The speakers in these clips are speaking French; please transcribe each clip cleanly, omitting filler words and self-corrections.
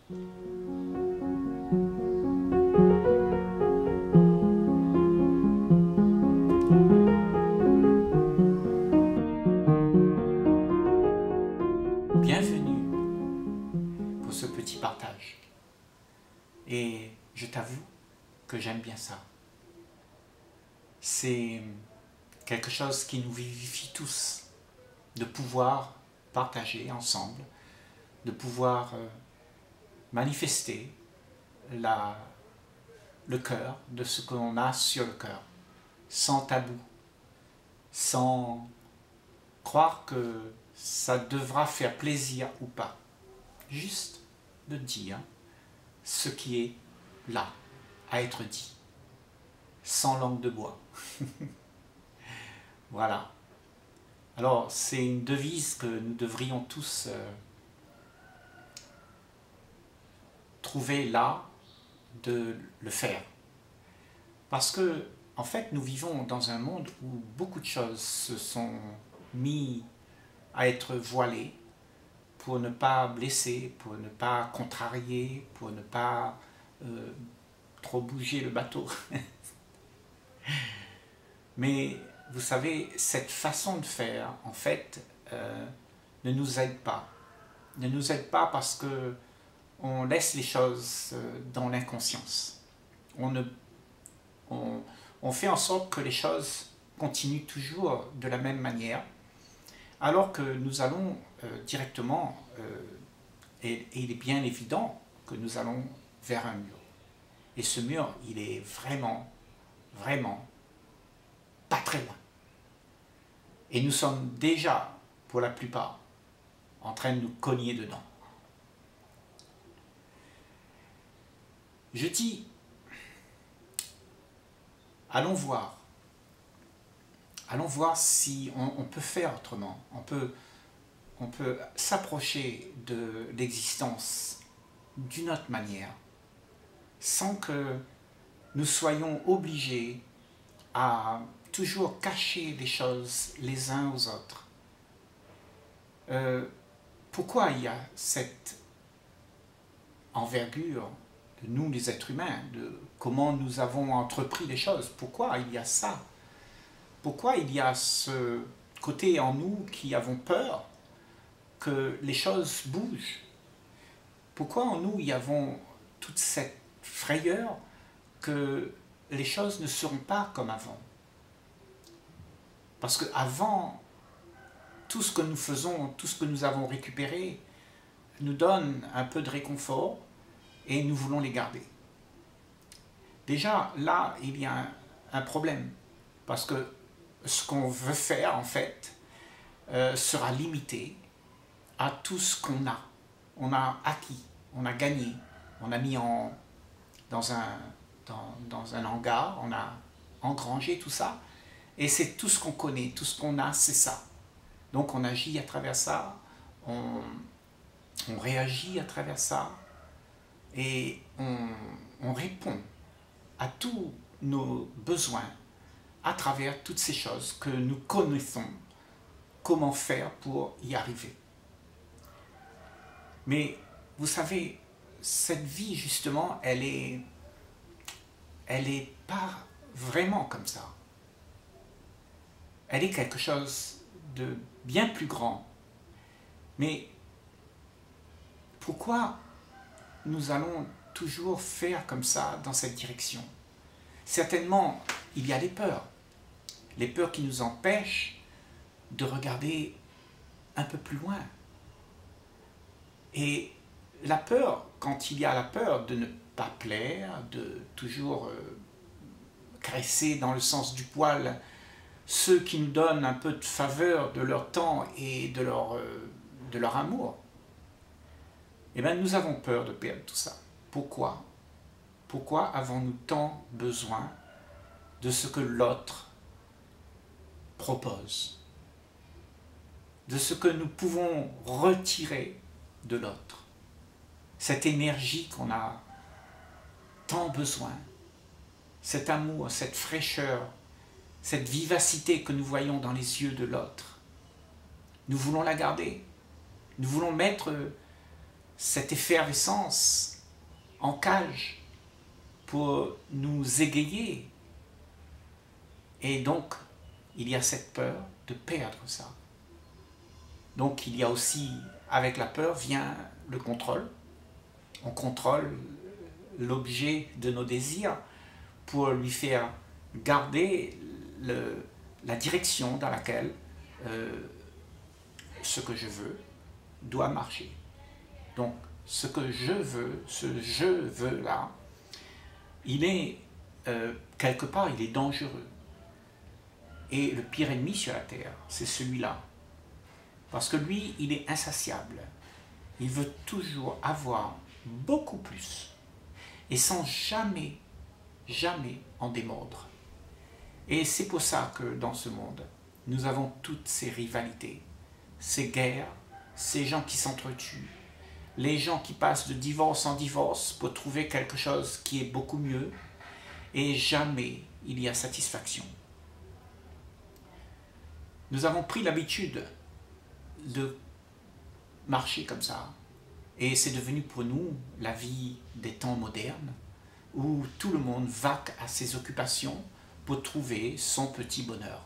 Bienvenue pour ce petit partage. Et je t'avoue que j'aime bien ça. C'est quelque chose qui nous vivifie tous, de pouvoir partager ensemble, de pouvoir manifester le cœur de ce qu'on a sur le cœur, sans tabou, sans croire que ça devra faire plaisir ou pas. Juste de dire ce qui est là, à être dit, sans langue de bois. Voilà. Alors, c'est une devise que nous devrions tous trouver là de le faire. Parce que, en fait, nous vivons dans un monde où beaucoup de choses se sont mises à être voilées pour ne pas blesser, pour ne pas contrarier, pour ne pas trop bouger le bateau. Mais vous savez, cette façon de faire, en fait, ne nous aide pas. Ne nous aide pas parce que on laisse les choses dans l'inconscience. On fait en sorte que les choses continuent toujours de la même manière, alors que nous allons directement, et il est bien évident que nous allons vers un mur. Et ce mur, il est vraiment, vraiment pas très loin. Et nous sommes déjà, pour la plupart, en train de nous cogner dedans. Je dis, allons voir si on peut faire autrement. On peut s'approcher de l'existence d'une autre manière, sans que nous soyons obligés à toujours cacher les choses les uns aux autres. Pourquoi il y a cette envergure de nous les êtres humains, de comment nous avons entrepris les choses? Pourquoi il y a ça? Pourquoi il y a ce côté en nous qui avons peur que les choses bougent? Pourquoi en nous y avons toute cette frayeur que les choses ne seront pas comme avant? Parce qu'avant, tout ce que nous faisons, tout ce que nous avons récupéré, nous donne un peu de réconfort et nous voulons les garder. Déjà, là, il y a un problème. Parce que ce qu'on veut faire, en fait, sera limité à tout ce qu'on a. On a acquis, on a gagné, on a mis dans un hangar, on a engrangé tout ça. Et c'est tout ce qu'on connaît, tout ce qu'on a, c'est ça. Donc on agit à travers ça, on réagit à travers ça, et on répond à tous nos besoins à travers toutes ces choses que nous connaissons, comment faire pour y arriver. Mais vous savez, cette vie justement, elle est pas vraiment comme ça. Elle est quelque chose de bien plus grand. Mais pourquoi nous allons toujours faire comme ça dans cette direction? Certainement, il y a les peurs qui nous empêchent de regarder un peu plus loin. Et la peur, quand il y a la peur de ne pas plaire, de toujours caresser dans le sens du poil ceux qui nous donnent un peu de faveur de leur temps et de leur amour, eh bien nous avons peur de perdre tout ça. Pourquoi? Pourquoi avons-nous tant besoin de ce que l'autre propose, de ce que nous pouvons retirer de l'autre, cette énergie qu'on a tant besoin, cet amour, cette fraîcheur, cette vivacité que nous voyons dans les yeux de l'autre. Nous voulons la garder, nous voulons mettre cette effervescence en cage pour nous égayer. Et donc, il y a cette peur de perdre ça. Donc, il y a aussi, avec la peur, vient le contrôle. On contrôle l'objet de nos désirs pour lui faire garder la direction dans laquelle ce que je veux doit marcher. Donc, ce que je veux, ce je veux là, il est, quelque part, il est dangereux. Et le pire ennemi sur la terre, c'est celui-là. Parce que lui, il est insatiable. Il veut toujours avoir beaucoup plus. Et sans jamais, jamais en démordre. Et c'est pour ça que dans ce monde, nous avons toutes ces rivalités, ces guerres, ces gens qui s'entretuent, les gens qui passent de divorce en divorce pour trouver quelque chose qui est beaucoup mieux, et jamais il y a satisfaction. Nous avons pris l'habitude de marcher comme ça, et c'est devenu pour nous la vie des temps modernes, où tout le monde vaque à ses occupations pour trouver son petit bonheur.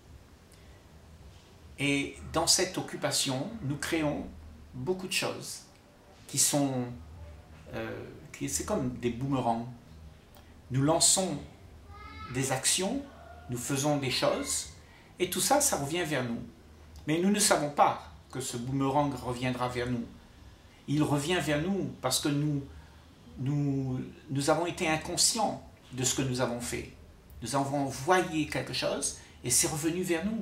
Et dans cette occupation, nous créons beaucoup de choses qui sont, c'est comme des boomerangs. Nous lançons des actions, nous faisons des choses, et tout ça, ça revient vers nous. Mais nous ne savons pas que ce boomerang reviendra vers nous. Il revient vers nous parce que nous avons été inconscients de ce que nous avons fait. Nous avons envoyé quelque chose et c'est revenu vers nous.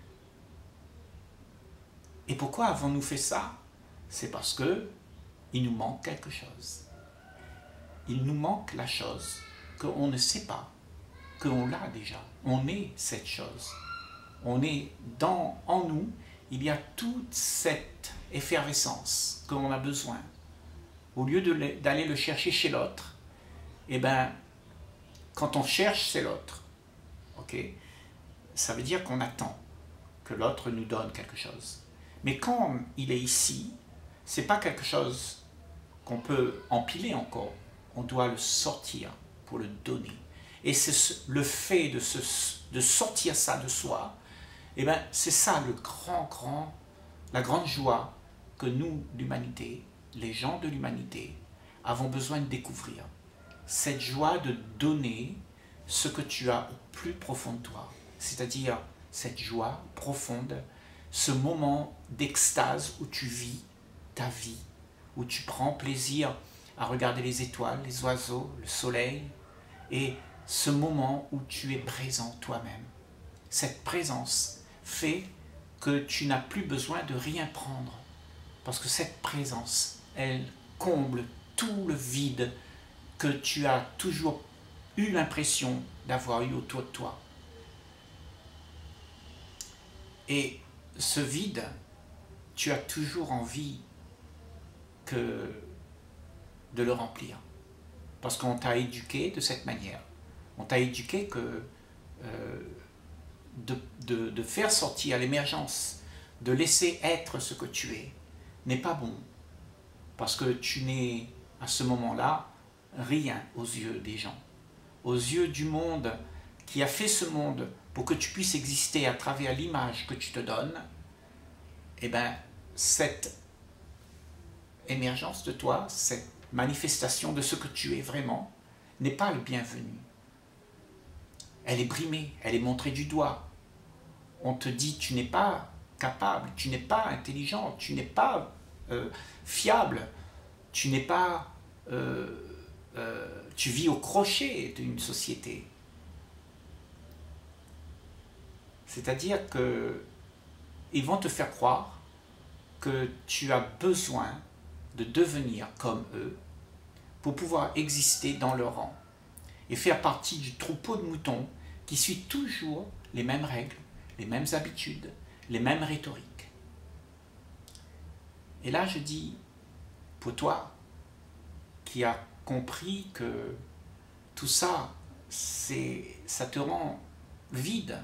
Et pourquoi avons-nous fait ça? C'est parce que il nous manque quelque chose. Il nous manque la chose qu'on ne sait pas, qu'on l'a déjà. On est cette chose. On est en nous, il y a toute cette effervescence qu'on a besoin. Au lieu d'aller le chercher chez l'autre, eh ben, quand on cherche, c'est l'autre. Okay? Ça veut dire qu'on attend que l'autre nous donne quelque chose. Mais quand il est ici, ce n'est pas quelque chose qu'on peut empiler encore. On doit le sortir pour le donner. Et c'est le fait de sortir ça de soi, eh ben, c'est ça la grande joie que nous, l'humanité, les gens de l'humanité, avons besoin de découvrir. Cette joie de donner ce que tu as au plus profond de toi. C'est-à-dire cette joie profonde, ce moment d'extase où tu vis ta vie, où tu prends plaisir à regarder les étoiles, les oiseaux, le soleil, et ce moment où tu es présent toi-même. Cette présence fait que tu n'as plus besoin de rien prendre, parce que cette présence, elle comble tout le vide que tu as toujours eu l'impression d'avoir eu autour de toi. Et ce vide, tu as toujours envie de le remplir. Parce qu'on t'a éduqué de cette manière. On t'a éduqué que de faire sortir l'émergence, de laisser être ce que tu es, n'est pas bon. Parce que tu n'es à ce moment-là rien aux yeux des gens. Aux yeux du monde qui a fait ce monde pour que tu puisses exister à travers l'image que tu te donnes, eh bien, cette émergence de toi, cette manifestation de ce que tu es vraiment, n'est pas le bienvenu. Elle est brimée, elle est montrée du doigt. On te dit tu n'es pas capable, tu n'es pas intelligent, tu n'es pas fiable, tu n'es pas... tu vis au crochet d'une société. C'est-à-dire qu'ils vont te faire croire que tu as besoin de devenir comme eux pour pouvoir exister dans leur rang et faire partie du troupeau de moutons qui suit toujours les mêmes règles, les mêmes habitudes, les mêmes rhétoriques. Et là, je dis, pour toi, qui as compris que tout ça, ça te rend vide,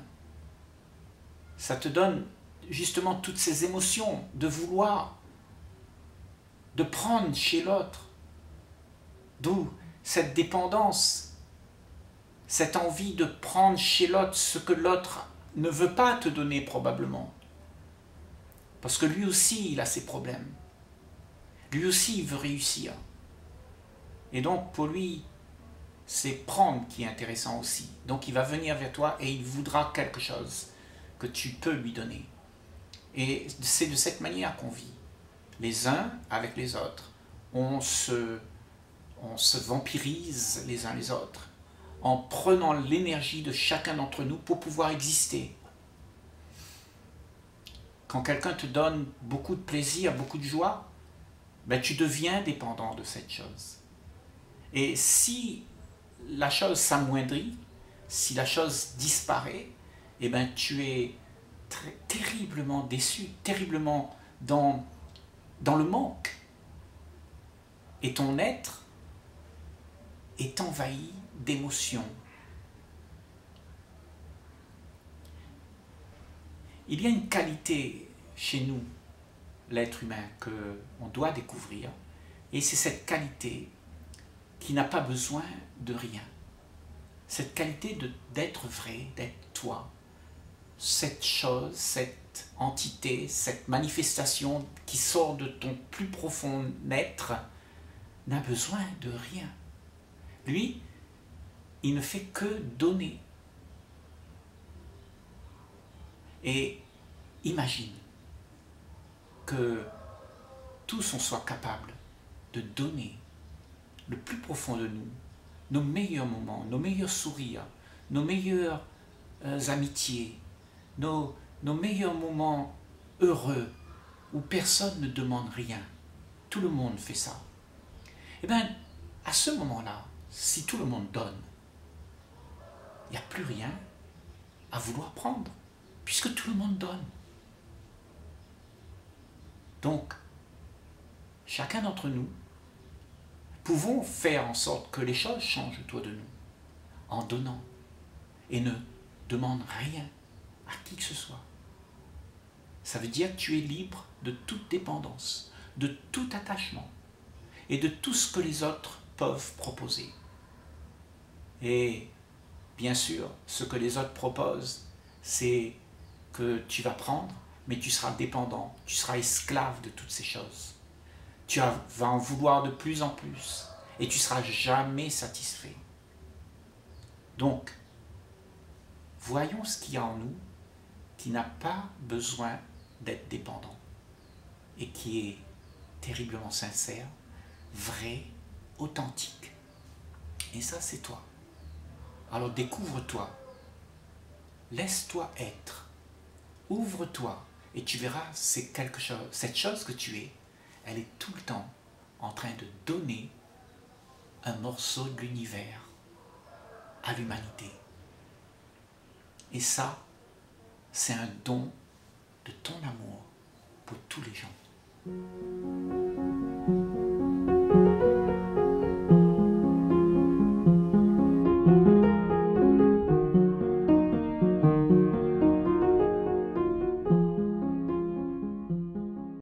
ça te donne justement toutes ces émotions de vouloir de prendre chez l'autre. D'où cette dépendance, cette envie de prendre chez l'autre ce que l'autre ne veut pas te donner probablement. Parce que lui aussi, il a ses problèmes. Lui aussi, il veut réussir. Et donc, pour lui, c'est prendre qui est intéressant aussi. Donc, il va venir vers toi et il voudra quelque chose que tu peux lui donner. Et c'est de cette manière qu'on vit. Les uns avec les autres. On se vampirise les uns les autres en prenant l'énergie de chacun d'entre nous pour pouvoir exister. Quand quelqu'un te donne beaucoup de plaisir, beaucoup de joie, ben tu deviens dépendant de cette chose. Et si la chose s'amoindrit, si la chose disparaît, eh ben tu es terriblement déçu, terriblement dans le manque. Et ton être est envahi d'émotions. Il y a une qualité chez nous, l'être humain, qu'on doit découvrir, et c'est cette qualité qui n'a pas besoin de rien. Cette qualité d'être vrai, d'être toi. Cette chose, cette entité, cette manifestation qui sort de ton plus profond être n'a besoin de rien. Lui, il ne fait que donner. Et imagine que tous on soit capable de donner le plus profond de nous, nos meilleurs moments, nos meilleurs sourires, nos meilleures amitiés, nos meilleurs moments heureux, où personne ne demande rien. Tout le monde fait ça. Eh bien, à ce moment-là, si tout le monde donne, il n'y a plus rien à vouloir prendre, puisque tout le monde donne. Donc, chacun d'entre nous, pouvons faire en sorte que les choses changent autour de nous, en donnant, et ne demande rien à qui que ce soit. Ça veut dire que tu es libre de toute dépendance, de tout attachement, et de tout ce que les autres peuvent proposer. Et bien sûr, ce que les autres proposent, c'est que tu vas prendre, mais tu seras dépendant, tu seras esclave de toutes ces choses. Tu vas en vouloir de plus en plus, et tu ne seras jamais satisfait. Donc, voyons ce qu'il y a en nous qui n'a pas besoin d'être dépendant, et qui est terriblement sincère, vrai, authentique. Et ça, c'est toi. Alors découvre-toi, laisse-toi être, ouvre-toi, et tu verras, c'est quelque chose, cette chose que tu es, elle est tout le temps en train de donner un morceau de l'univers à l'humanité. Et ça, c'est un don de ton amour pour tous les gens.